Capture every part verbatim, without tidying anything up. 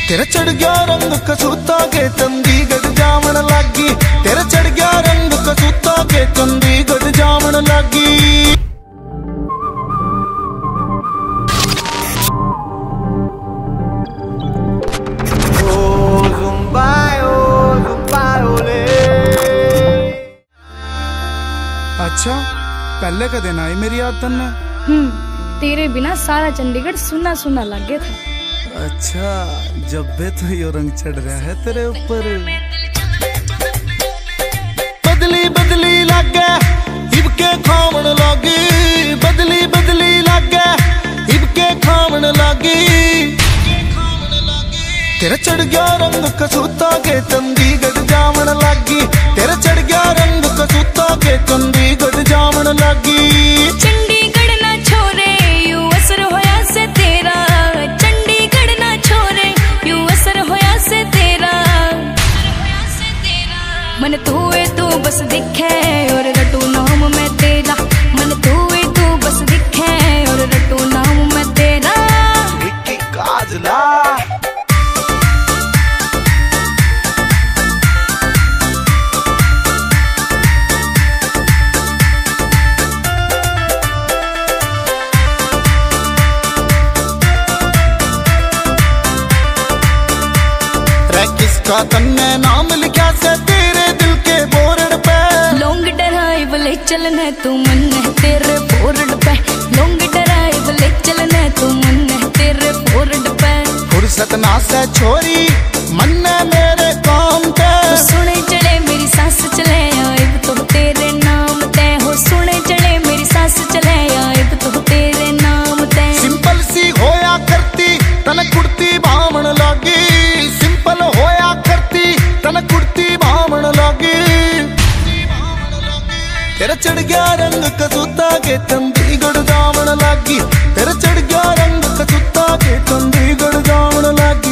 तेरा चढ़ गया रंग कसूता के चंडीगढ़ जामन लागी। तेरा चढ़ गया रंग कसूता के चंडीगढ़ जामन लागी। ओ जुम्बा ओ जुम्बा ओले। अच्छा पहले का दिन आई मेरी याद तन्ने। हम्म तेरे बिना सारा चंडीगढ़ सुना सुना लगे था। अच्छा जब भी तो यो रंग चढ़ रहा है तेरे ऊपर। बदली बदली लागे इबके खावन लागी। बदली बदली लागे इबके खावन लागी। तेरा चढ़ गया रंग कसूता के चंडीगढ़ जामन लागी। तेरा चढ़ गया रंग कसूता के चंडीगढ़ जामन लागी। चंडीगढ़ ना छोरे यू असर होया से तेरा। मन तू है तू बस दिखे और रटू नाम मैं तेरा। मन तू है तू बस दिखे और रटू नाम मैं तेरा। विक्की काजला रे किसका तन्ने नाम लिखा से तेरे दिल के बोर्ड पे। लॉन्ग ड्राइव ले चलने तू मन है तेरे बोर्ड पे। लॉन्ग ड्राइव ले चलने तू मन है तेरे बोर्ड पे। फुर्सत ना से छोरी मन मेरे काम पे। तो सुने चले मेरी सांस चले आइब तो तेरे नाम ते हो। सुने चले मेरी सांस चले आइब तो तेरे नाम ते। सिंपल सी होया करती तन कुर्ती बामण लागी। सिंपल होया करती तन कुर्ती बामण लागी। तेरा चढ़ गया रंग कसूता के चंडीगढ़ जामन लागी। तेरा चढ़ गया रंग कसूता के चंडीगढ़ जामन लागी।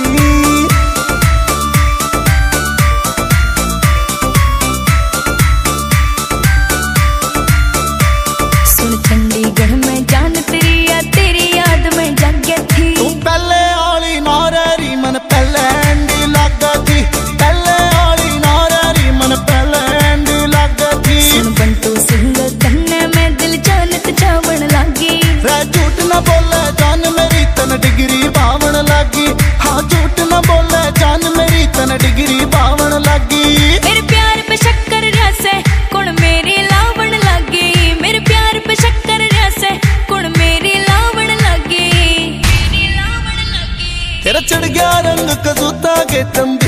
सुन चंडीगढ़ में जान तेरी या तेरी याद में जागे थी। तू पहले आली नारी मन पहले एंडी लागा थी। पहले आली नारी मन पहले एंडी लागा थी। सुन बंटू सिंह कन्ने में दिल जानत जावन लागी। रे झूठ न बोले जान मेरी तन डिग्री बावन लागी। हाँ झूठ न बोले जान मेरी तन डिग्री बावन लागी। मेरे प्यार पे शक्कर रसे कौन मेरी लावण लागी। मेरे प्यार पे शक्कर रसे कौन मेरी लावण लागी। तेरा चढ़ गया रंग कसूता के चंडीगढ़